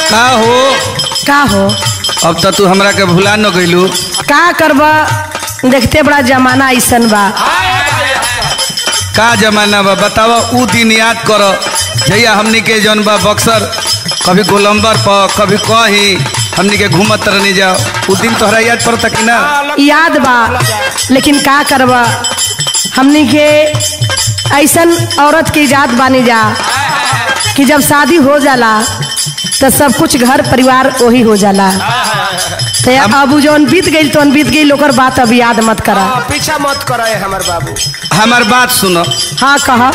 का हो अब तो तू हमरा के भुला न गइलू। का करबा देखते बड़ा जमाना ऐसन बा। का जमाना बा बतावा। ऊ दिन याद कर जैया हमनी के जौन बा बक्सर कभी गोलंबर पर कभी कहीं हमनी के घूमत रहनी जाओ। ऊ दिन तोहरा याद पड़ता कि ना? याद बा लेकिन का करबा हमनी के ऐसन औरत की जात बानी जा कि जब शादी हो जाला तो सब कुछ घर परिवार वही हो जाला। तो अब जौन बीत गई तो बीत गई ओकर बात अब याद मत करा। पीछा मत करा हमार बाबू। हमार बात सुनो। हाँ कहा।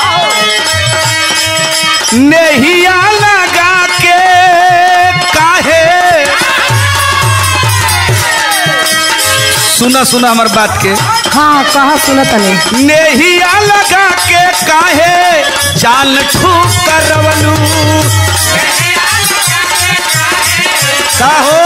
नहिया लगा के काहे सुना सुना हमार बात के। हाँ कहा सुनत नहीं। नहिया लगा के काहे जान ठूक करवलू का हो।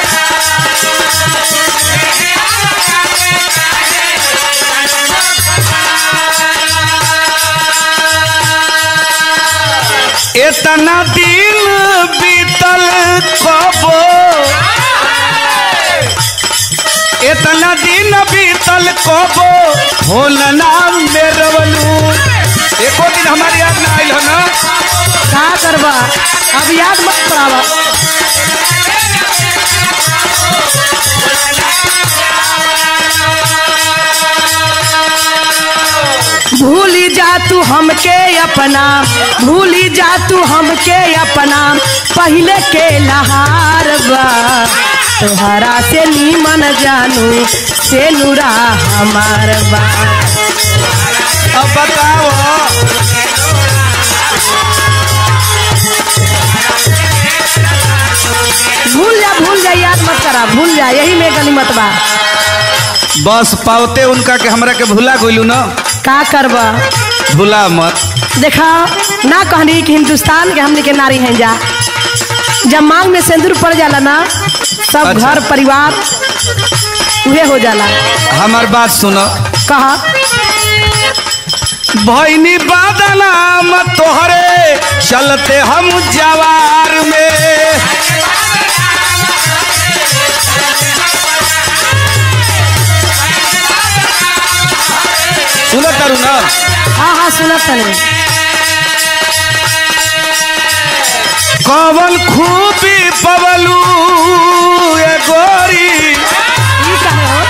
इतना दिन बीतल कबो इतना दिन बीतल कबो होलना मेरवलू। एको दिन हमारी याद ना आइल हो ना। का करबा अब याद मत पड़ावा। भूली जा तू हमके अपना भूली जा तू हमके अपना पहले के लहार बा तोहरा से नीमन जानू से नूरा हमार बा। अब बताओ भूल जा याद मत करा भूल जा यही में गनीमत बा। बस पावते उनका के हमरा के भुला गइलू ना। का करबा भुला मत। देखा ना कहनी कि हिंदुस्तान के हमने के नारी हैं जा। जब मांग में सिंदूर पड़ जाला ना सब अच्छा। घर परिवार उहे हो जाला। हमार बात सुनो। कहा भैनी बादनाम तोहरे चलते हम जवार में सुना करू ना। हाँ हाँ सुनत नहीं। कवन खूबी पवलू ए गोरी ई कहे हो?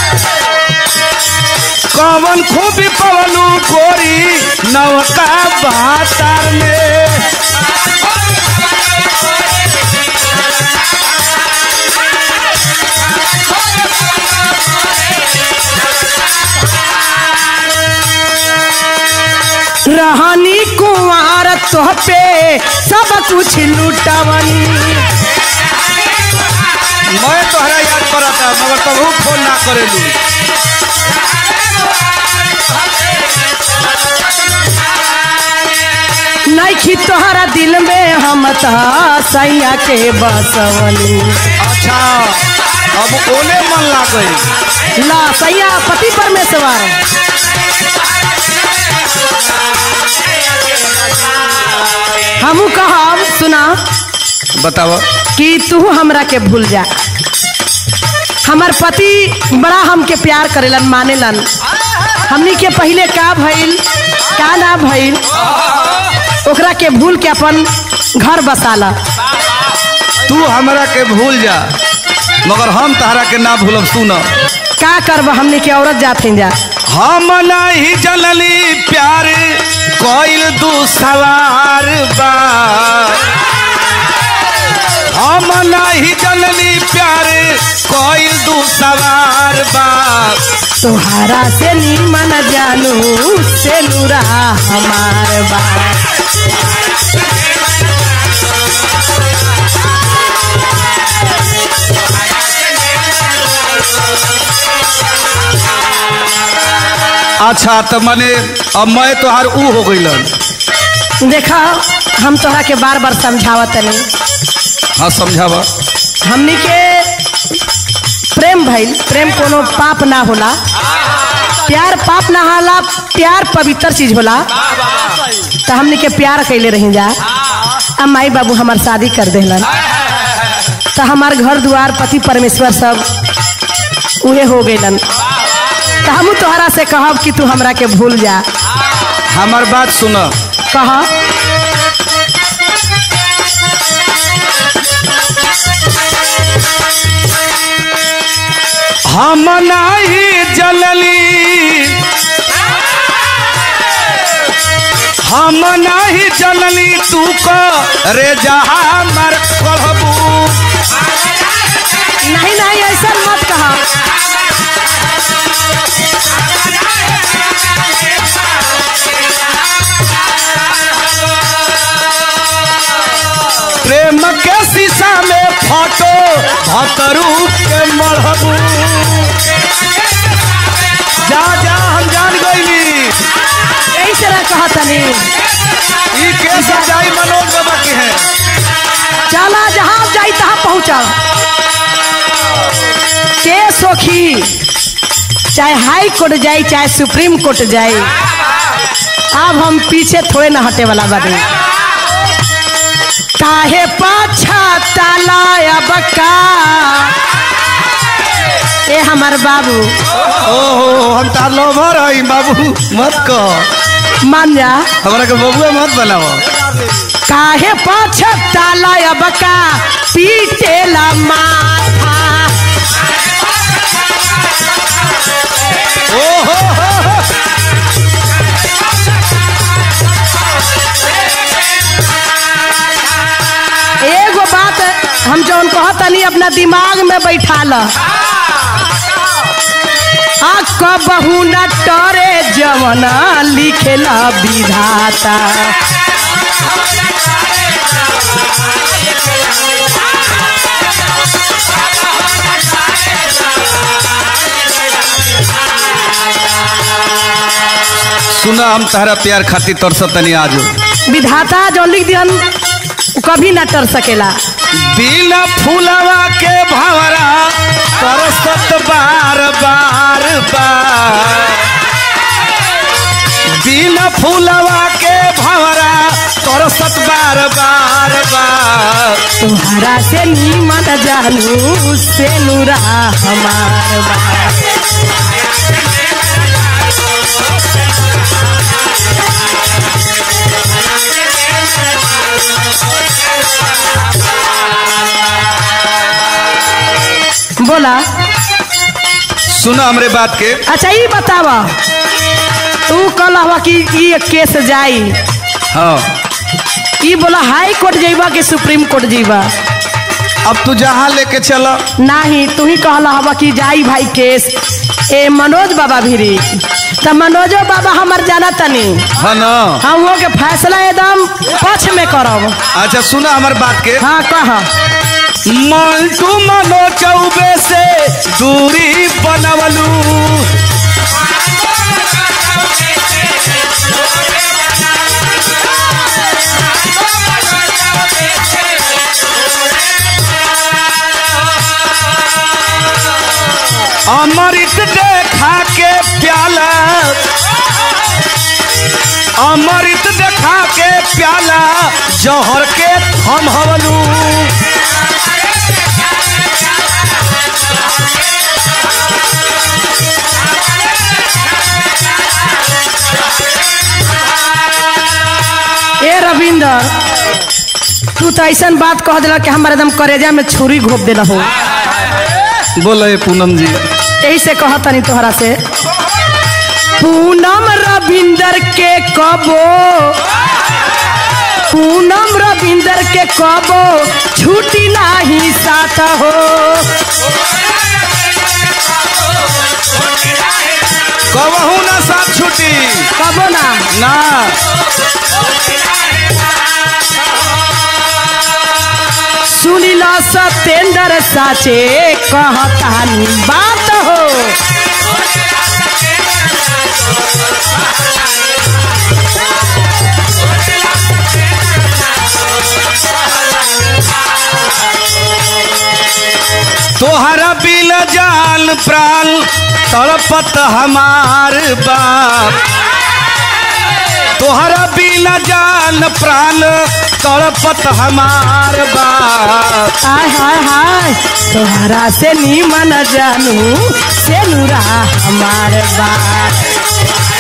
कवन खूबी पवलू गोरी नवका बहातर में। रहनी कुंवार तोह पे सब कुछ लुटवनी। मैं तोहरा याद करता मगर तबहू फोन ना करेलू। नइखी तोहरा दिल में हम सैया के बसवनी। अच्छा अब ओने मन लागे ला सैया पति परमेश्वर। हमू कहब सुना बताओ। कि तू हमरा के भूल जा। हमार पति बड़ा हमके प्यार करेलन मानेलन। हमनी के पहले का भइल का ना भइल ओकरा के भूल के अपन घर बसाला। तू हमरा के भूल जा मगर हम तहरा के ना भूलब। सुन का करब हमनी के औरत जात हैं जा। हम नहीं जनली प्यार कोइल दू सवार बा। हम नहीं जनली प्यार कोइल दू सवार बा। तोहरा से नीमन जानू से नूरा हमार बा। अच्छा तो मने अब मैं तोहार ऊ हो गइलन। देखा हम तोहरा के बार बार समझावत नहीं। हाँ समझावा। हमनी के प्रेम भइल प्रेम कोनो पाप ना होला। प्यार पाप ना होला प्यार पवित्र चीज होला। तो हमनी के प्यार कैले रही जा अब माई बाबू हमार शादी कर देलन तो हमार घर द्वार पति परमेश्वर सब उहे हो गइलन तो हम तोहरा से कहब कि तू हमरा के भूल जा। हमार बात सुन। कह। हम नहीं जलली हम नहीं जलली तू को रे जहा मर कहबू। नहीं नहीं ऐसा मत कहा। प्रेम के शीशा में फोटो भतरू के मरहबू। जा जा हम जान गईली। ऐसे ना कहा तनी ई के सजाई मनोज बाबा की है। चला जहाँ जाई तहाँ पहुँचा के सोखी चाहे हाई कोर्ट जाई चाहे सुप्रीम कोर्ट जाई अब हम पीछे थोड़े ना हटे वाला बानी। काहे पाछा ताला अब का ए हमार बाबू। ओहो हम तार लोभर हई बाबू मत कह। मान जा हमरा के बबुआ मत बनाओ। काहे पाछा ताला अब का पीटेला माथा। ओहो एगो बात हम जौन कहतनी अपना दिमाग में बैठा ल। कबहू न टरे जवना लिखेला विधाता। सुना हम तहरा प्यार खातिर तरसतनी आज। विधाता जो लिख दिहन कभी ना टर सकेला। बिना फूलवा के भंवरा तरसत बार बार बार। बिना फूलवा के भंवरा तरसत बार बार बार। तुम्हारा से नीमन जानू से नूरा हमार बार। बोला। सुना हमरे बात के। अच्छा ये बतावा तू कल हवा कि ये केस जाई। हाँ ये बोला हाई कोर्ट जाइबा कि सुप्रीम कोर्ट जाइबा। अब तू जहाँ लेके चला। नहीं तू ही कहला हवा कि जाई भाई केस ए मनोज बाबा भिरी तो मनोजो बाबा हमार जाना तनी। हाँ ना हम वो के फैसला एकदम पक्ष में करब। अच्छा सुना हमार बात के। हाँ कह। मंटू मनो चौबे से दूरी बनवलू। अमृत देखा के प्याला अमृत देखा के प्याला जौहर के थमहवलू। ए रविंदर तू तो ऐसा बात कह दिला कि हमारे एकदम करेजा में छुरी घोप देला हो। बोले पूनम जी। यही से कहतनी तोहरा से पूनम रविंदर के कबो पूनम रविंदर के कबो छुट्टी नहीं साथ हो। कबहू ना साथ छुट्टी। कबो ना ना सुनीला सत्येंद्र साचे कहतानी बात हो। तोहरा बिल जान प्राण तड़पत हमार बाप। तोहरा बिल जान प्राण तड़पत हमार बा। हाय हाय हाय तोहरा से नीमन जानू से नूरा हमार बा।